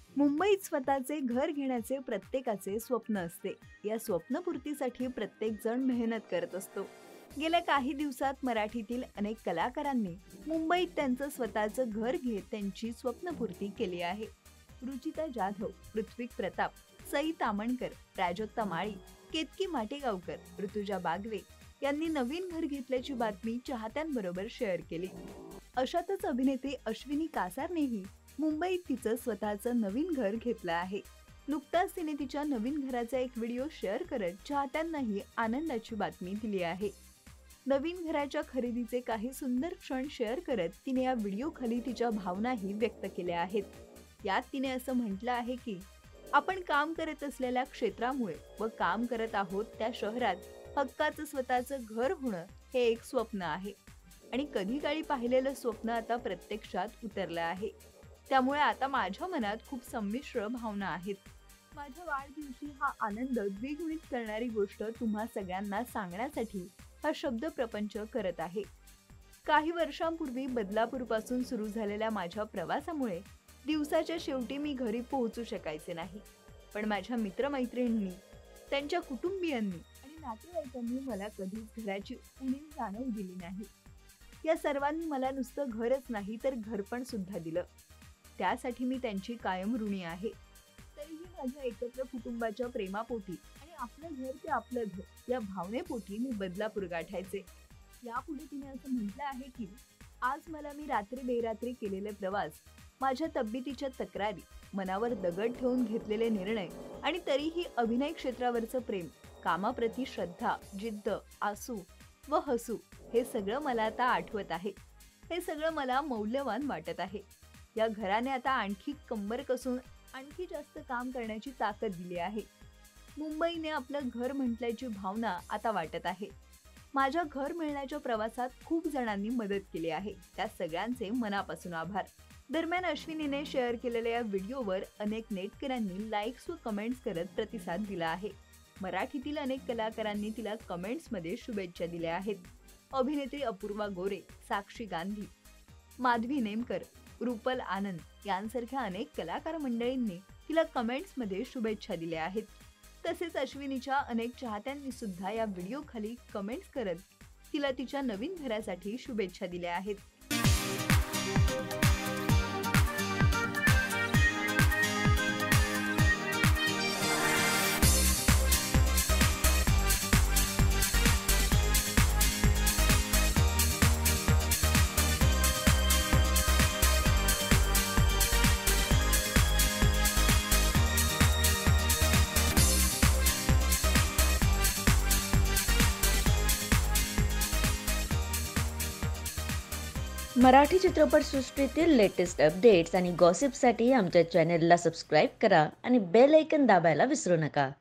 मुंबईत स्वतःचे घर घेण्याचे प्रत्येकाचे स्वप्न असते. या स्वप्नपूर्तीसाठी प्रत्येक जण मेहनत करत असतो. गेल्या काही दिवसात मराठीतील अनेक कलाकारांनी मुंबईत त्यांचं स्वतःचं घर घेत त्यांची स्वप्नपूर्ती केली आहे. रुचिता जाधव, पृथ्वीक प्रताप, सई तामणकर, प्राजक्ता माळी, केतकी माटेगावकर, ऋतुजा बागवे यांनी नवीन घर घेतल्याची बातमी चाहत्यांबरोबर शेअर केली. अशातच अभिनेत्री अश्विनी कासारनेही मुंबईत तिचं स्वतःचं नवीन घर घेतलं आहे. नुकताच तिने तिच्या नवीन घराचा एक व्हिडिओ शेअर करत चाहत्यांनाही आनंदाची बातमी दिली आहे. नवीन घराच्या खरेदीचे काही सुंदर क्षण शेअर करत तिने या व्हिडिओ खाली तिच्या भावनाही व्यक्त केल्या आहेत. यात तिने असं म्हटलं आहे की आपण काम करत असलेल्या क्षेत्रामुळे व काम करत आहोत त्या शहरात हक्काचं स्वतःचं घर होणं हे एक स्वप्न आहे आणि कधी काळी पाहिलेलं स्वप्न आता प्रत्यक्षात उतरलं आहे. त्यामुळे आता माझ्या मनात खूप संमिश्र भावना आहेत. माझ्या वाढदिवशी हा आनंद द्विगुणित करणारी गोष्ट तुम्हा सगळ्यांना सांगण्यासाठी हा शब्द प्रपंच करत आहे. काही वर्षांपूर्वी बदलापूरपासून सुरू झालेल्या माझ्या प्रवासामुळे दिवसाच्या शेवटी मी घरी पोहोचू शकायचे नाही. पण माझ्या मित्रमैत्रिणींनी, त्यांच्या कुटुंबियांनी आणि नातेवाईकांनी मला कधीच घराची उणीव जाणवू दिली नाही. या सर्वांनी मला नुसतं घरच नाही तर घरपण सुद्धा दिलं. त्यासाठी मी त्यांची कायम ऋणी आहे. तरीही माझ्या एकत्र कुटुंबाच्या प्रेमापोटी आणि आपलं घर ते आपलं घर या भावनेपोटी मी बदलापूर गाठायचे. यापुढे तिने असं म्हटलं आहे की आज मला मी रात्री बेरात्री केलेले प्रवास, माझ्या तब्येतीच्या तक्रारी, मनावर दगड ठेवून घेतलेले निर्णय आणि तरीही अभिनय क्षेत्रावरचं प्रेम, कामाप्रती श्रद्धा, जिद्द, आसू व हसू हे सगळं मला आता आठवत आहे. हे सगळं मला मौल्यवान वाटत आहे. या घराने आता आणखी कंबर कसून आणखी जास्त काम करण्याची ताकद दिली आहे. मुंबईने आपलं घर म्हटल्याची भावना आता वाटत आहे. माझ्या घर मिळण्याच्या प्रवासात खूप जणांनी मदत केली आहे. त्या सगळ्यांचे मनापासून आभार. दरम्यान अश्विनीने शेअर केलेल्या या व्हिडिओवर अनेक नेटकरांनी लाईक्स व कमेंट्स करत प्रतिसाद दिला आहे. मराठीतील अनेक कलाकारांनी तिला कमेंट्समध्ये शुभेच्छा दिल्या आहेत. अभिनेत्री अपूर्वा गोरे, साक्षी गांधी, माधवी नेमकर, रुपल आनंद यांसारख्या अनेक कलाकार मंडळींनी तिला कमेंट्समध्ये शुभेच्छा दिल्या आहेत. तसेच अश्विनीच्या अनेक चाहत्यांनी सुद्धा या व्हिडिओ खाली कमेंट्स करत तिला तिच्या नवीन घरासाठी शुभेच्छा दिल्या आहेत. मराठी चित्रपटसृष्टीतील लेटेस्ट अपडेट्स आणि गॉसिपसाठी आमच्या चॅनेलला सबस्क्राईब करा आणि बेल ऐकन दाबायला विसरू नका.